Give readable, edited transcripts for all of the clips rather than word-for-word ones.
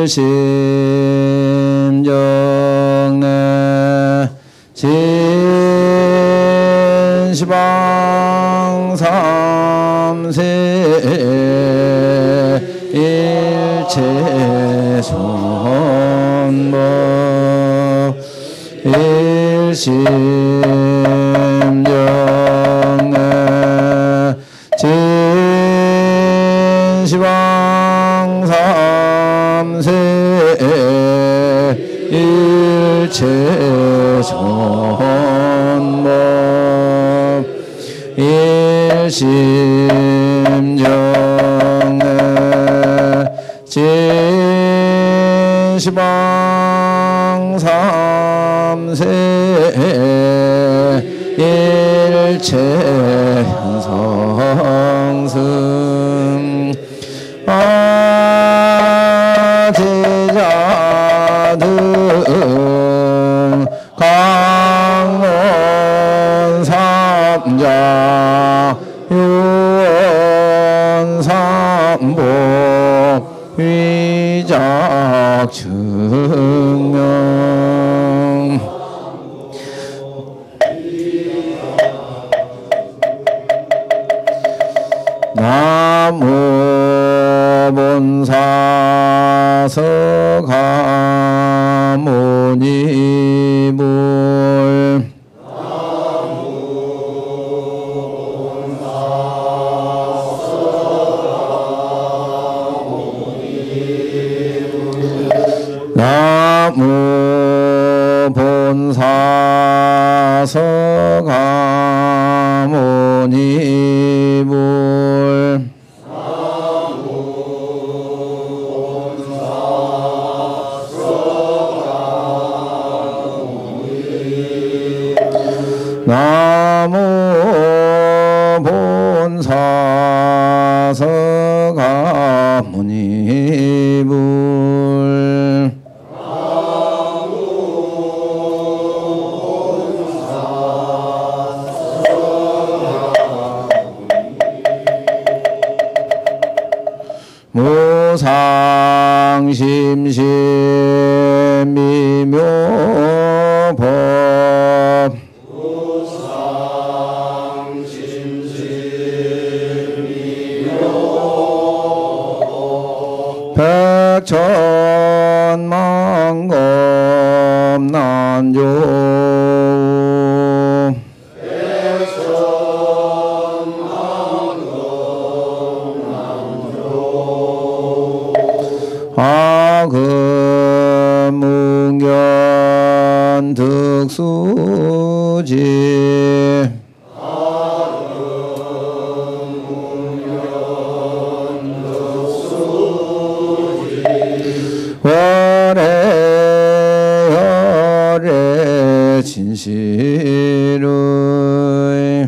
일심정내 진시방 삼세 일체선법 일심정내 진시방 삼세 일체선법 일심정내 진시방 삼세 일체현성승 제자등 강원 삼자 유원 삼보 위작 증명 나무 본사 서가모니불 나무 본사 서가모니불 나무 본사 서가모니불 무상심심 미묘법 백천만검 난조 아금문견 득수지 월해열의 진실의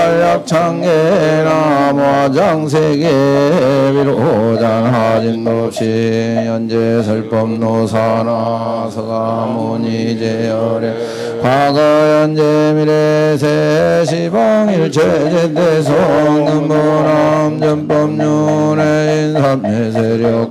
약창계나 모장세계 위로장하진법시 현재 설법노사나 서가모니제열에 과거 현재 미래 세시방일체제대성 근본함 전법륜의 인삼예세력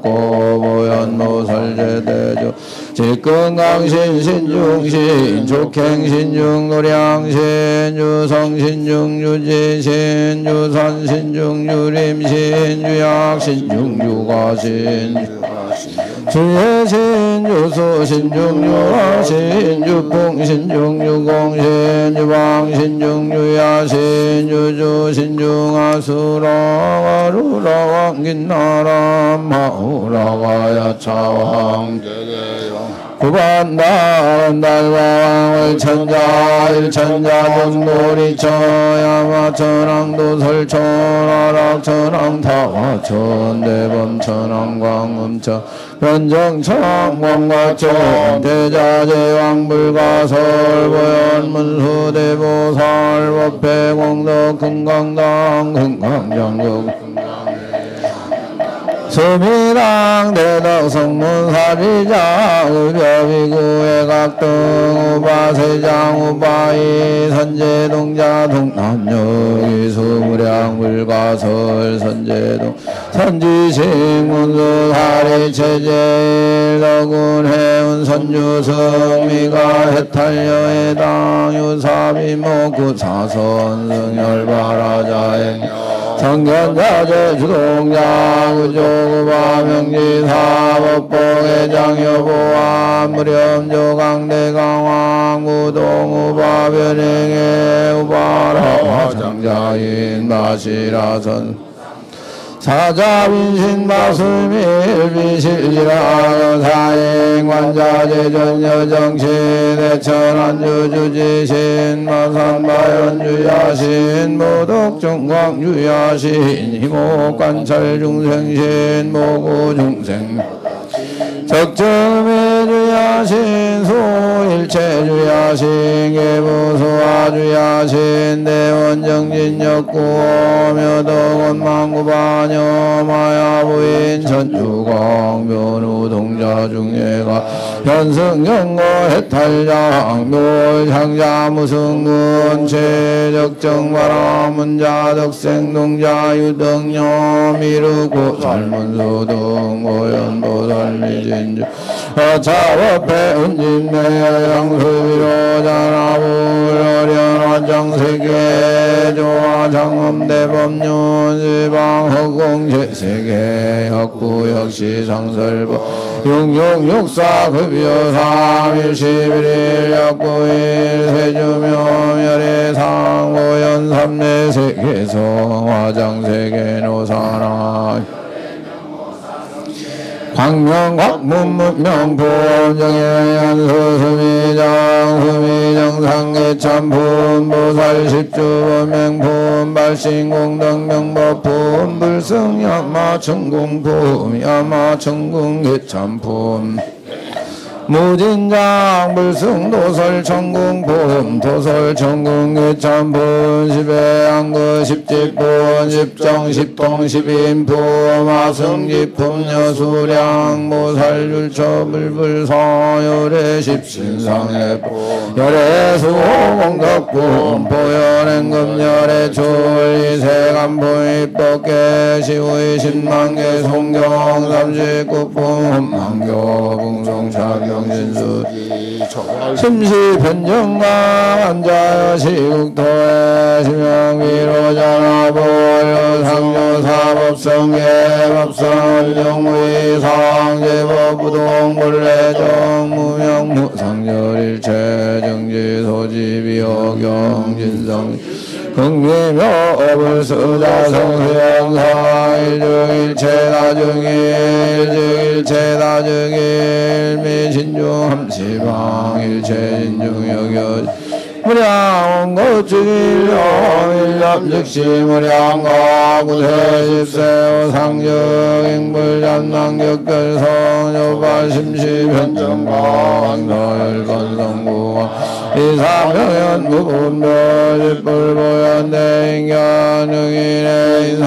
고보현노설제대조 직근강신 신중신 족행신중 노량신 유성신중 유지신 유산신중 유림신 유약신중 유가신 주예신 유수신중 유하신 유풍신중 유공신 유방신중 유야신 유주신중 아수라와루라 왕긴나라 마우라와 야차왕 구반단 달왕을 천자 일천자 문고리처 야마천왕도 설천하락 천왕타와 천대범 천왕광음처 변정천왕 광과천 대자제왕불가설 보현문수대보살 법회공덕 금강당 금강장국 수미랑 대덕 성문사비장 의벼비구의 각등 우바세장 우바이 선제동자 동남여기 수무량 불가설 선제동 선지식 문수사리체제 덕운 해운 선주성 미가 해탈여해당 유사비목구 사선 승열바라자행 성견자재 주동자 구조구바 명지사 법봉회장 여보와 무렴조강대강왕 구동우바 변행의 우바라 장자인 마시라선 사자빈신 마술밀비실지라 사행 관자재전여정신 대천안주주지신 마산바연주야신 모덕정광주야신 희목관찰중생신 모구중생 적정매주야신 소일체주야신 계부수아주야신 대원정진역구오묘덕원망구바녀 마야부인 전주광 변우동자중예가 현승경거 해탈장 묘향자무승군 최적정바라문자덕생동자 유덕녀 미루고 삶은수동 모연보살미진주 어차법회 은진매양수위로자나불어련화정세계 조화장엄대법륜 지방허공제세계 역구역시상설법 육육육사급여삼일십일일 역구일 세주묘멸의상 오연삼내세계성 화장세계노사나 광명광문문명포정예연수 수미정 보살십주 맹품 발신공덕명법품 불승야마천공품 야마천공개참품 무진장 불승도설천궁품 도설천궁개참품 십배양거 십지품 십정 십인품 아승지품 여수량 모살율처 불불서열의 십신상해품 열애수공덕품 보현행금 열애출이세간품 입법계 시의 신만계 송경 삼십구품 만교 궁성차경 신수 심시 변정강 한자여 시국토에 심영위로자나보여 상조사법성계 법성정의상제법부동본래정 무명무상절일체 정지소지비호경진성 극미묘불수자성수영상 일주일체다중일 미신중함시방 일체인중여겨 무량원거축일령 일납즉시 무량가구세십세오 상정행불잔망격결성 요발심시변정광서열건성구와 이사명연 무분별 불보연대인견 응인의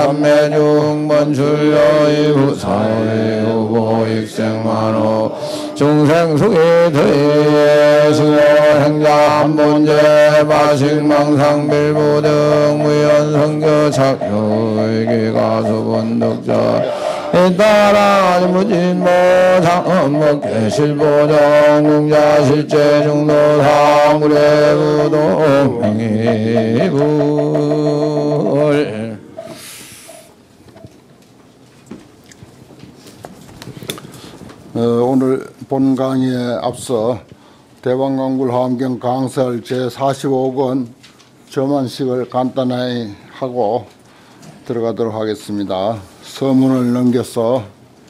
삼매중번출여의 부사의 후보익생만호 중생수기 더의 수고 행자 한본제 마식망상 빌부등 무연성교 착효의 가수본덕자 이따라 무진모 장엄목계 실보정 공자 실제 중도 사무례 부동 행이불 오늘 본 강의에 앞서 대왕강굴 화엄경 강설 제45권 점안식을 간단히 하고 들어가도록 하겠습니다. 서문을 넘겨서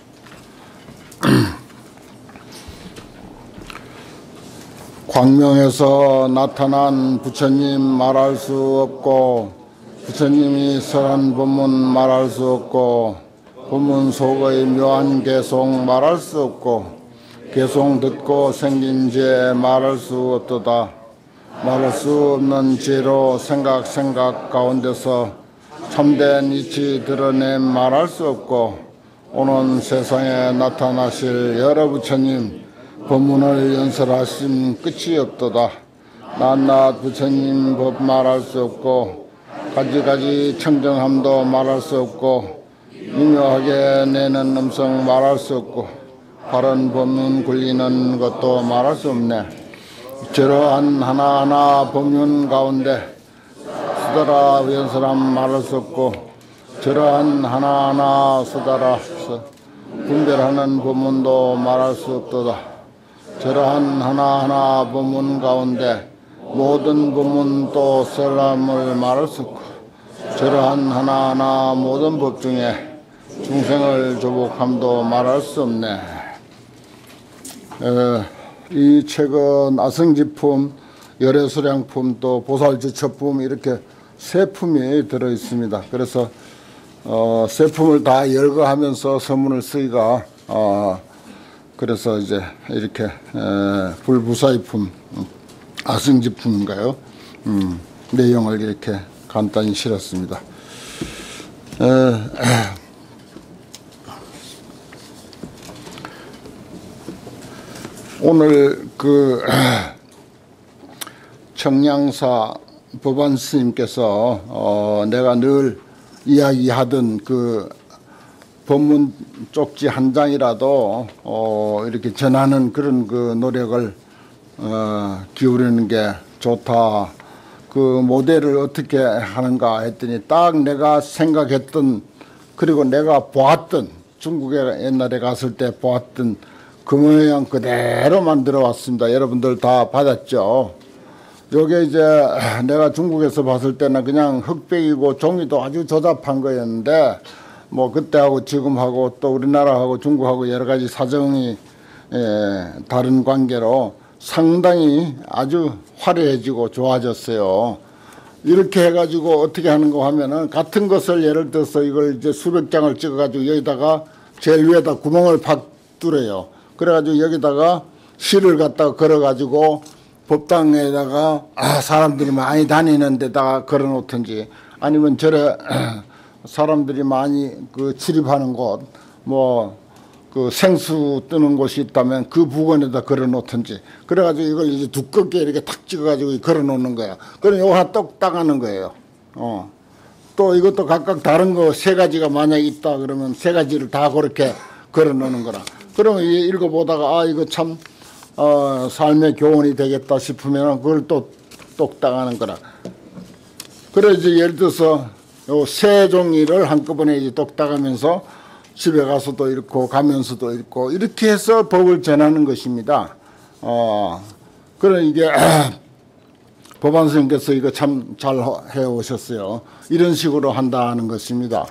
광명에서 나타난 부처님 말할 수 없고 부처님이 설한 법문 말할 수 없고 법문 속의 묘한 개송 말할 수 없고 개송 듣고 생긴 죄 말할 수 없도다. 말할 수 없는 죄로 생각 가운데서 참된 이치 드러내 말할 수 없고 오는 세상에 나타나실 여러 부처님 법문을 연설하심 끝이 없도다. 낱낱 부처님 법 말할 수 없고 가지가지 청정함도 말할 수 없고 미묘하게 내는 음성 말할 수 없고 바른 법문 굴리는 것도 말할 수 없네. 저러한 하나하나 법문 가운데 수다라 연설함 말할 수 없고 저러한 하나하나 수다라 분별하는 법문도 말할 수 없도다. 저러한 하나하나 법문 가운데 모든 법문 또 설람을 말할 수 없고 저러한 하나하나 모든 법 중에 중생을 조복함도 말할 수 없네. 이 책은 아승지품, 열애수량품, 또 보살주처품 이렇게 세 품이 들어 있습니다. 그래서 세 품을 다 열거하면서 서문을 쓰기가 그래서 이제 이렇게 불부사의품, 아승지품인가요? 내용을 이렇게 간단히 실었습니다. 오늘 그 청량사 법안 스님께서 내가 늘 이야기하던 그 법문 쪽지 한 장이라도 이렇게 전하는 그런 그 노력을 기울이는 게 좋다. 그 모델을 어떻게 하는가 했더니 딱 내가 생각했던 그리고 내가 보았던 중국에 옛날에 갔을 때 보았던 그 모양 그대로 만들어 왔습니다. 여러분들 다 받았죠? 요게 이제 내가 중국에서 봤을 때는 그냥 흑백이고 종이도 아주 조잡한 거였는데 뭐 그때하고 지금하고 또 우리나라하고 중국하고 여러 가지 사정이 다른 관계로 상당히 아주 화려해지고 좋아졌어요. 이렇게 해가지고 어떻게 하는 거 하면은 같은 것을 예를 들어서 이걸 이제 수백 장을 찍어가지고 여기다가 제일 위에다 구멍을 팍 뚫어요. 그래가지고 여기다가 실을 갖다가 걸어가지고 법당에다가 사람들이 많이 다니는 데다가 걸어놓든지 아니면 저래 사람들이 많이 그 출입하는 곳 뭐 그 생수 뜨는 곳이 있다면 그 부근에다 걸어놓든지 그래가지고 이걸 이제 두껍게 이렇게 탁 찍어가지고 걸어놓는 거야. 그럼 요거 하나 똑 따가는 거예요. 또 이것도 각각 다른 거 세 가지가 만약에 있다 그러면 세 가지를 다 그렇게 걸어놓는 거라. 그러면 읽어보다가 이거 참 삶의 교훈이 되겠다 싶으면 그걸 또 똑 따가는 거라. 그래 이제 예를 들어서 요 세 종이를 한꺼번에 이제 똑 따가면서 집에 가서도 읽고 가면서도 읽고 이렇게 해서 법을 전하는 것입니다. 그래 이게 법안 선생님께서 이거 참 잘 해오셨어요. 이런 식으로 한다는 것입니다.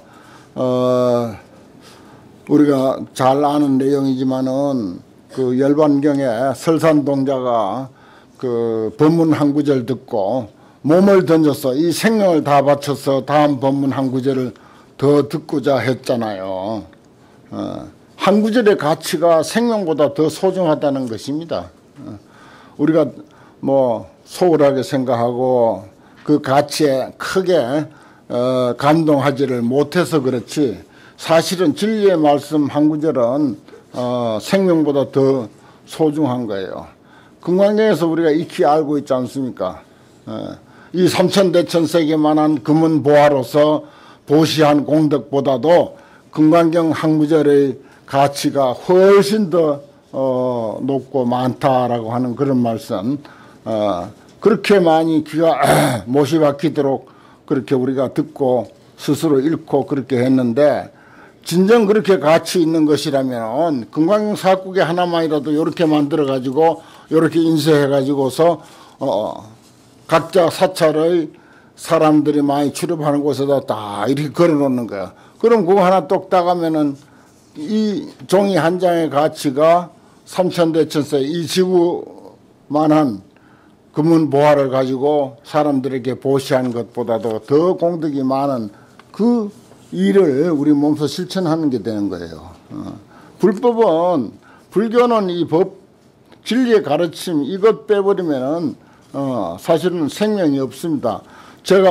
우리가 잘 아는 내용이지만은 그 열반경에 설산동자가 그 법문 한 구절 듣고 몸을 던져서 이 생명을 다 바쳐서 다음 법문 한 구절을 더 듣고자 했잖아요. 한 구절의 가치가 생명보다 더 소중하다는 것입니다. 우리가 뭐 소홀하게 생각하고 그 가치에 크게 감동하지를 못해서 그렇지, 사실은 진리의 말씀 한 구절은 생명보다 더 소중한 거예요. 금강경에서 우리가 익히 알고 있지 않습니까? 이 삼천대천세계만한 금은보화로서 보시한 공덕보다도 금강경 한 구절의 가치가 훨씬 더 높고 많다라고 하는 그런 말씀, 그렇게 많이 귀가 못이 박히도록 그렇게 우리가 듣고 스스로 읽고 그렇게 했는데, 진정 그렇게 가치 있는 것이라면 금강경 사국에 하나만이라도 이렇게 만들어 가지고 이렇게 인쇄해 가지고서 각자 사찰의 사람들이 많이 출입하는 곳에다 다 이렇게 걸어 놓는 거야. 그럼 그거 하나 똑 따가면은 이 종이 한 장의 가치가 삼천대천세 이 지구만한 금은보화를 가지고 사람들에게 보시하는 것보다도 더 공덕이 많은 그 일을 우리 몸소 실천하는 게 되는 거예요. 불법은, 불교는 이 법, 진리의 가르침 이것 빼버리면은 사실은 생명이 없습니다. 제가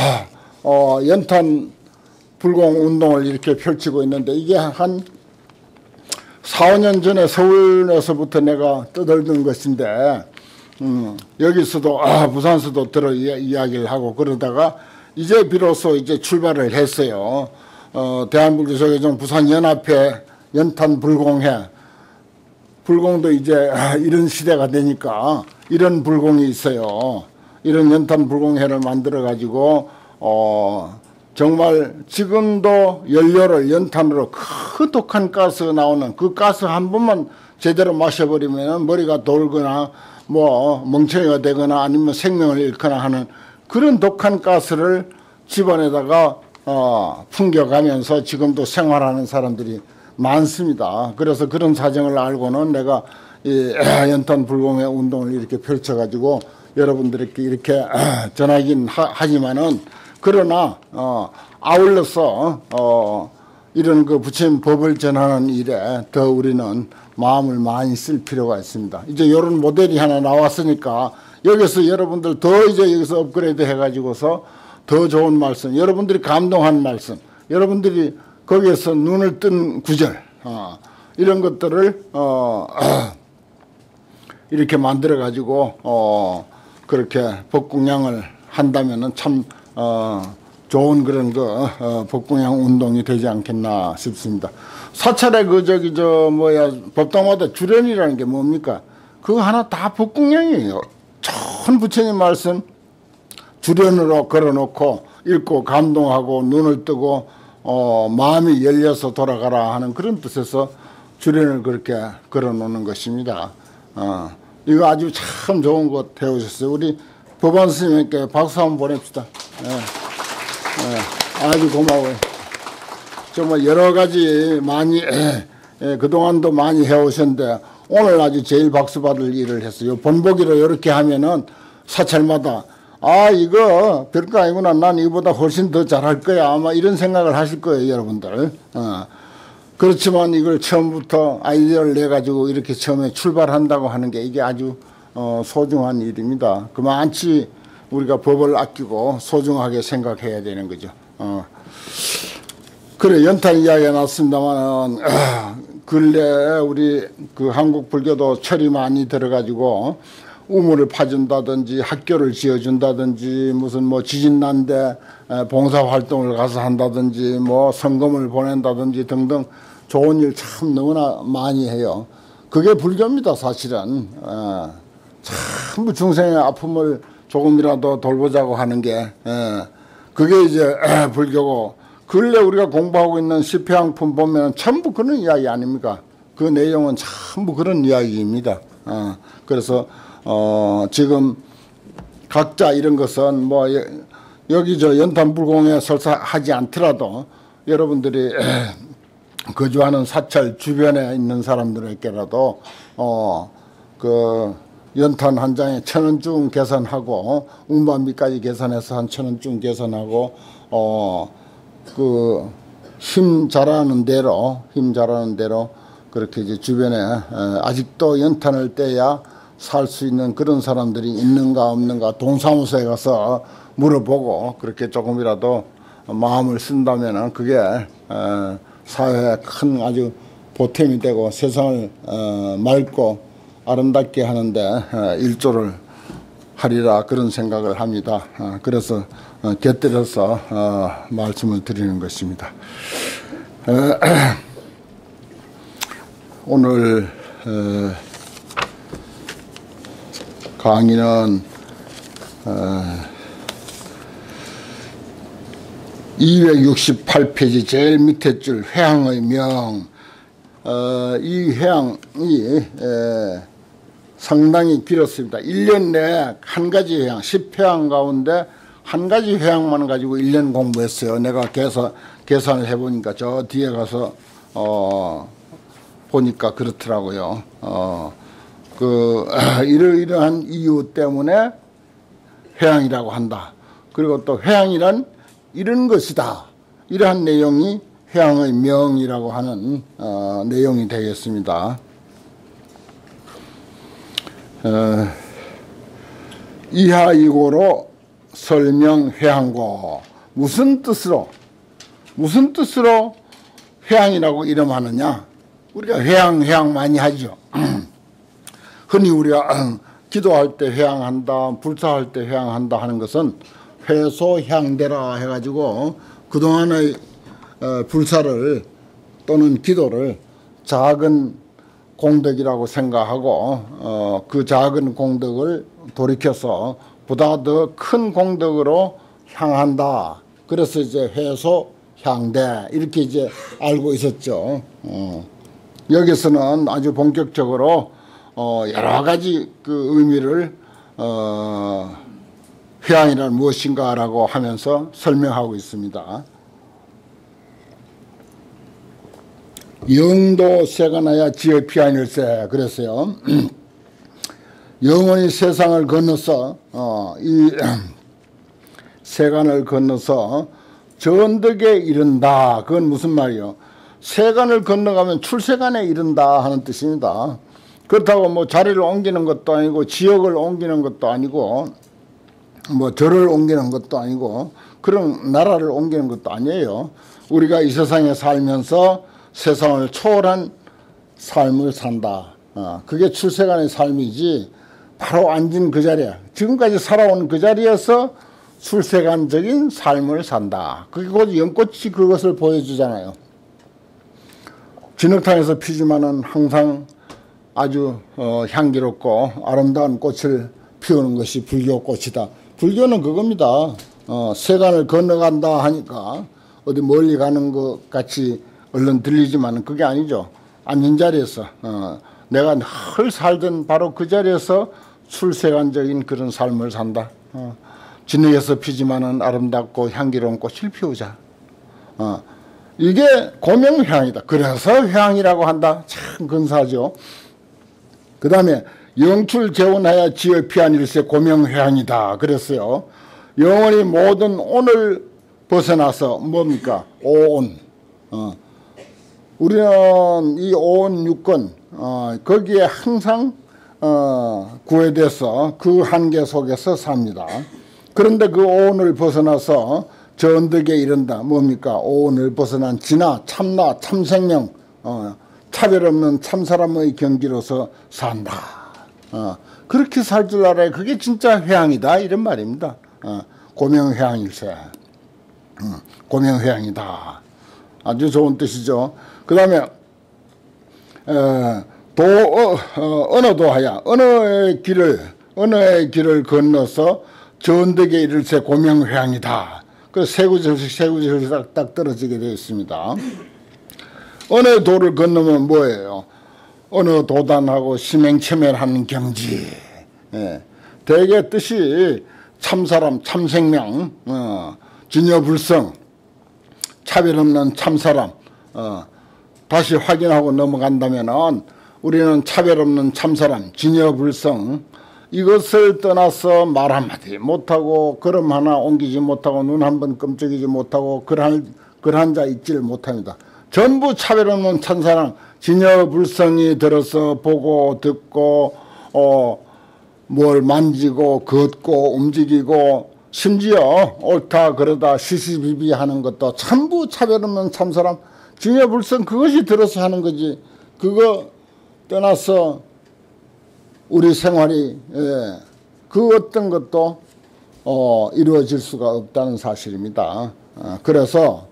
연탄 불공 운동을 이렇게 펼치고 있는데, 이게 한 4, 5년 전에 서울에서부터 내가 떠들던 것인데, 여기서도 부산서도 들어 이야기를 하고 그러다가 이제 비로소 이제 출발을 했어요. 대한불교조계종 부산연합회 연탄 불공회, 불공도 이제 이런 시대가 되니까 이런 불공이 있어요. 이런 연탄 불공회를 만들어 가지고 정말 지금도 연료를 연탄으로 그 독한 가스 나오는 그 가스 한 번만 제대로 마셔버리면 머리가 돌거나 뭐 멍청이가 되거나 아니면 생명을 잃거나 하는 그런 독한 가스를 집안에다가 풍겨가면서 지금도 생활하는 사람들이 많습니다. 그래서 그런 사정을 알고는 내가 이 연탄 불공회 운동을 이렇게 펼쳐가지고 여러분들에게 이렇게 전하긴 하지만은, 그러나 아울러서 이런 그 부처님 법을 전하는 일에 더 우리는 마음을 많이 쓸 필요가 있습니다. 이제 이런 모델이 하나 나왔으니까 여기서 여러분들 더 이제 여기서 업그레이드 해가지고서 더 좋은 말씀, 여러분들이 감동한 말씀, 여러분들이 거기에서 눈을 뜬 구절, 이런 것들을 이렇게 만들어 가지고 그렇게 법공양을 한다면은 참 좋은 그런 법공양 운동이 되지 않겠나 싶습니다. 사찰에 법당마다 주련이라는 게 뭡니까? 그거 하나 다 법공양이에요. 전 부처님 말씀 주련으로 걸어놓고 읽고 감동하고 눈을 뜨고 마음이 열려서 돌아가라 하는 그런 뜻에서 주련을 그렇게 걸어놓는 것입니다. 이거 아주 참 좋은 것 해오셨어요. 우리 법안 스님께 박수 한번 보냅시다. 아주 고마워요. 정말 여러 가지 많이 그동안도 많이 해오셨는데 오늘 아주 제일 박수 받을 일을 했어요. 본보기로 이렇게 하면은 사찰마다 이거 별거 아니구나, 난 이보다 훨씬 더 잘할 거야, 아마 이런 생각을 하실 거예요, 여러분들. 그렇지만 이걸 처음부터 아이디어를 내가지고 이렇게 처음에 출발한다고 하는 게 이게 아주 소중한 일입니다. 그만치 우리가 법을 아끼고 소중하게 생각해야 되는 거죠. 그래, 연탄 이야기가 났습니다만 근래 우리 그 한국 불교도 철이 많이 들어가지고 우물을 파준다든지 학교를 지어준다든지 무슨 뭐 지진 난데 봉사활동을 가서 한다든지 뭐 성금을 보낸다든지 등등 좋은 일 참 너무나 많이 해요. 그게 불교입니다, 사실은. 전부 중생의 아픔을 조금이라도 돌보자고 하는 게 그게 이제 불교고, 근래 우리가 공부하고 있는 시패양품 보면 전부 그런 이야기 아닙니까? 그 내용은 전부 그런 이야기입니다. 그래서 지금 각자 이런 것은 뭐 여기 저 연탄불공에 설사하지 않더라도 여러분들이 거주하는 사찰 주변에 있는 사람들에게라도 그 연탄 한 장에 1,000원쯤 계산하고 운반비까지 계산해서 한 1,000원쯤 계산하고 그 힘 잘하는 대로 그렇게 이제 주변에 아직도 연탄을 떼야 살 수 있는 그런 사람들이 있는가 없는가 동사무소에 가서 물어보고 그렇게 조금이라도 마음을 쓴다면은 그게 사회에 큰 아주 보탬이 되고 세상을 맑고 아름답게 하는데 일조를 하리라 그런 생각을 합니다. 그래서 곁들여서 말씀을 드리는 것입니다. 오늘 강의는 268페이지 제일 밑에 줄 회향의 명. 이 회향이 상당히 길었습니다. 1년 내에 한 가지 회향, 10회향 가운데 한 가지 회향만 가지고 1년 공부했어요. 내가 계산을 해보니까 저 뒤에 가서 보니까 그렇더라고요. 이러이러한 이유 때문에 회향이라고 한다. 그리고 또 회향이란 이런 것이다. 이러한 내용이 회향의 명이라고 하는 내용이 되겠습니다. 이하이고로 설명 회향고. 무슨 뜻으로 회향이라고 이름하느냐? 우리가 회향 많이 하죠. 흔히 우리가 기도할 때 회향한다, 불사할 때 회향한다 하는 것은 회소향대라 해가지고 그동안의 불사를 또는 기도를 작은 공덕이라고 생각하고 그 작은 공덕을 돌이켜서 보다 더 큰 공덕으로 향한다. 그래서 이제 회소향대 이렇게 이제 알고 있었죠. 여기서는 아주 본격적으로 여러 가지 그 의미를 회향이란 무엇인가라고 하면서 설명하고 있습니다. 영도 세간하야 지혜 피하닐세 그랬어요. 영원히 세상을 건너서 이 세간을 건너서 전덕에 이른다. 그건 무슨 말이요? 세간을 건너가면 출세간에 이른다 하는 뜻입니다. 그렇다고 뭐 자리를 옮기는 것도 아니고 지역을 옮기는 것도 아니고 뭐 절을 옮기는 것도 아니고 그런 나라를 옮기는 것도 아니에요. 우리가 이 세상에 살면서 세상을 초월한 삶을 산다. 그게 출세간의 삶이지 바로 앉은 그 자리에 지금까지 살아온 그 자리에서 출세간적인 삶을 산다. 그게 곧 연꽃이 그것을 보여주잖아요. 진흙탕에서 피지만은 항상 아주 향기롭고 아름다운 꽃을 피우는 것이 불교 꽃이다. 불교는 그겁니다. 세간을 건너간다 하니까 어디 멀리 가는 것 같이 얼른 들리지만 그게 아니죠. 앉은 자리에서 내가 늘 살던 바로 그 자리에서 출세간적인 그런 삶을 산다. 진흙에서 피지만은 아름답고 향기로운 꽃을 피우자. 이게 고명회향이다. 그래서 회향이라고 한다. 참 근사하죠. 그 다음에 영출재운하여 지어 피한일세 고명회향이다. 그랬어요. 영원히 모든 온을 벗어나서 뭡니까? 오온. 우리는 이 오온 육권 거기에 항상 구애돼서 그 한계 속에서 삽니다. 그런데 그 오온을 벗어나서 전덕에 이른다. 뭡니까? 오온을 벗어난 진화, 참나, 참생명, 차별 없는 참사람의 경지로서 산다. 그렇게 살 줄 알아야 그게 진짜 회향이다. 이런 말입니다. 고명회향일세. 고명회향이다. 아주 좋은 뜻이죠. 그 다음에 언어도하야 언어의 길을 건너서 전덕에 이를세 고명회향이다. 그 세 구절씩 딱 떨어지게 되어 있습니다. 언어의 도를 건너면 뭐예요? 언어 도단하고 심행체멸하는 경지. 대개 뜻이 참사람, 참생명, 진여불성, 차별 없는 참사람. 다시 확인하고 넘어간다면은 우리는 차별 없는 참사람, 진여불성 이것을 떠나서 말 한마디 못하고 걸음 하나 옮기지 못하고 눈 한 번 끔찍이지 못하고 글 한자 읽지를 못합니다. 전부 차별 없는 참사람, 진여불성이 들어서 보고 듣고 뭘 만지고 걷고 움직이고 심지어 옳다 그러다 시시비비 하는 것도 전부 차별 없는 참사람 증여불성 그것이 들어서 하는 거지. 그거 떠나서 우리 생활이 그 어떤 것도 이루어질 수가 없다는 사실입니다. 그래서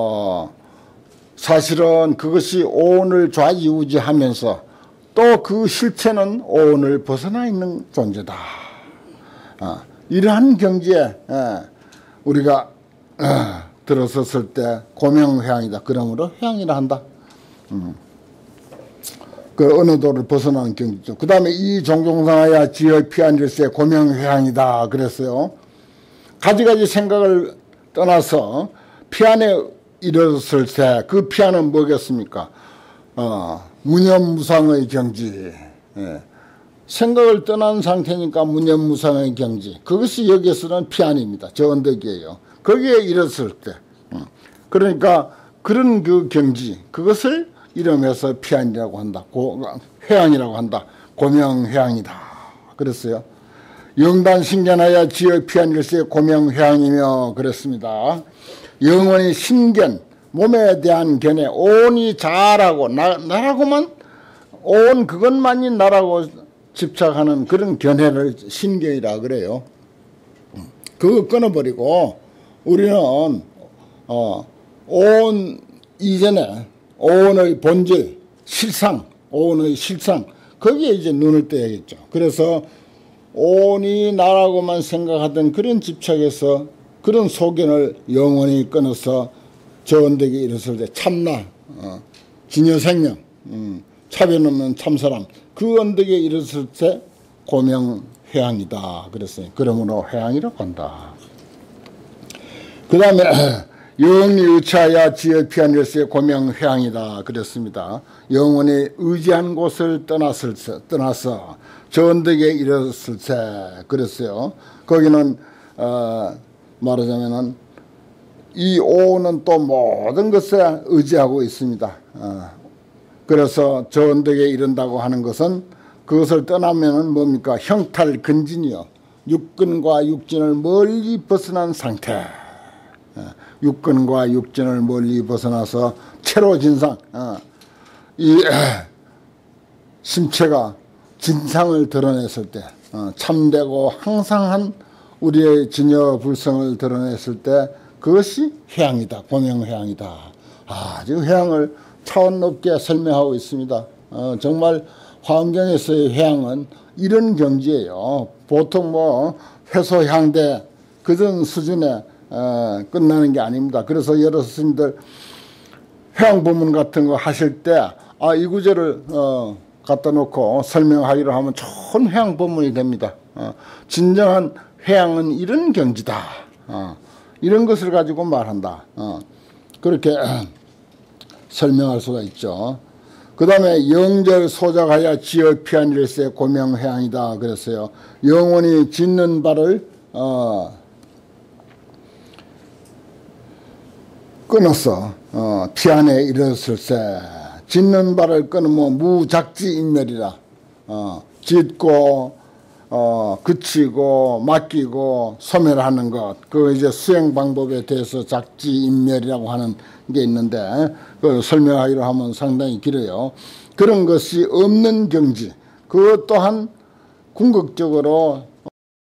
사실은 그것이 오온을 좌지우지하면서 또 그 실체는 오온을 벗어나 있는 존재다. 이러한 경지에 우리가 들어섰을 때 고명회양이다. 그러므로 회양이라 한다. 그 어느 도를 벗어나는 경지죠. 그 다음에 이 종종상하야 지어 피한일세 고명회양이다 그랬어요. 가지가지 생각을 떠나서 피안에 이르렀을 때 그 피안은 뭐겠습니까? 무념무상의 경지. 생각을 떠난 상태니까 무념무상의 경지. 그것이 여기에서는 피안입니다. 저 언덕이에요. 거기에 이르렀을 때. 그러니까 그런 그 경지, 그것을 이름해서 피안이라고 한다. 회양이라고 한다. 고명회양이다. 그랬어요. 영단신견하여 지어 피안일세 고명회양이며 그랬습니다. 영원히 신견, 몸에 대한 견해, 온이 자라고 나라고만 온 그것만이 나라고 집착하는 그런 견해를 신견이라 그래요. 그거 끊어버리고 우리는 온 이전에 오온의 본질, 실상, 오온의 실상 거기에 이제 눈을 떼야겠죠. 그래서 오온이 나라고만 생각하던 그런 집착에서 그런 소견을 영원히 끊어서 저 언덕에 이르렀을 때 참나, 진여생명, 차별 없는 참사람 그 언덕에 이르렀을 때 고명회양이다 그랬어요. 그러므로 회양이라고 한다. 그 다음에 영원히 의치하여 지어 피한일세 고명회양이다 그랬습니다. 영원히 의지한 곳을 떠나서 저 언덕에 이르렀을 때 그랬어요. 거기는 말하자면은 이 오는 또 모든 것에 의지하고 있습니다. 그래서 저 언덕에 이른다고 하는 것은 그것을 떠나면은 뭡니까? 형탈근진이요. 육근과 육진을 멀리 벗어난 상태. 육근과 육진을 멀리 벗어나서 체로진상. 이 심체가 진상을 드러냈을 때, 참되고 항상한 우리의 진여불성을 드러냈을 때 그것이 회양이다. 고명회양이다. 지금 회양을 차원 높게 설명하고 있습니다. 정말 화엄경에서의 회양은 이런 경지예요. 보통 뭐 회소향대 그런 수준에 끝나는 게 아닙니다. 그래서 여러 스님들 회양 법문 같은 거 하실 때 이 구절을 갖다 놓고 설명하기로 하면 좋은 회양 법문이 됩니다. 진정한 회양은 이런 경지다. 이런 것을 가지고 말한다. 그렇게 설명할 수가 있죠. 그 다음에 영절 소작하여 지어 피한일세 고명회양이다 그랬어요. 영원히 짓는 바를 끊어서 피안에 이르렀을 때 짓는 바를 끊으면 무작지인멸이라. 짓고 그치고 맡기고 소멸하는 것, 그 이제 수행 방법에 대해서 작지인멸이라고 하는 게 있는데 그 설명하기로 하면 상당히 길어요. 그런 것이 없는 경지, 그것 또한 궁극적으로